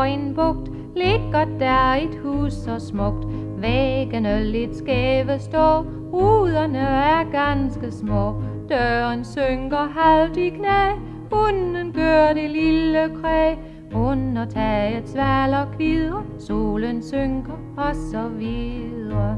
en bugt ligger der et hus så smukt. Væggene lidt skæve står, ruderne er ganske små. Døren synker halvt i knæ, hunden gør det lille kræ. Under taget svaler kvidrer, solen synker og så videre.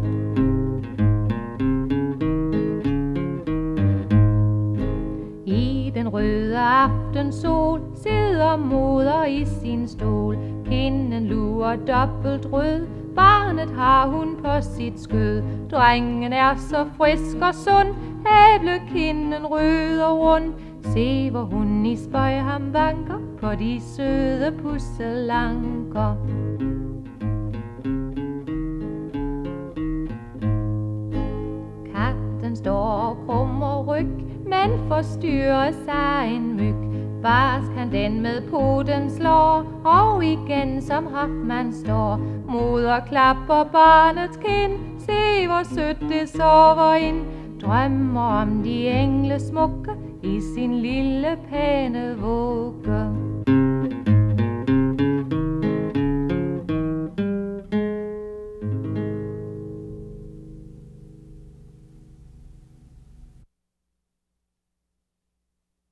I den røde aftensol sidder moder i sin stol. Pinden lurer dobbelt rød, barnet har hun på sit skød. Drengen er så frisk og sund, æblekinden rød og rund. Se hvor hun i spøj ham vanker på de søde pusselanker. Katten står og krummer ryg, men forstyrrer sig en myg. Barsk han den med poten slår, og igen som Hoffmann står. Moder klapper barnets kind, se hvor sødt det sover ind. Drømmer om de engle smukke i sin lille pæne vugge.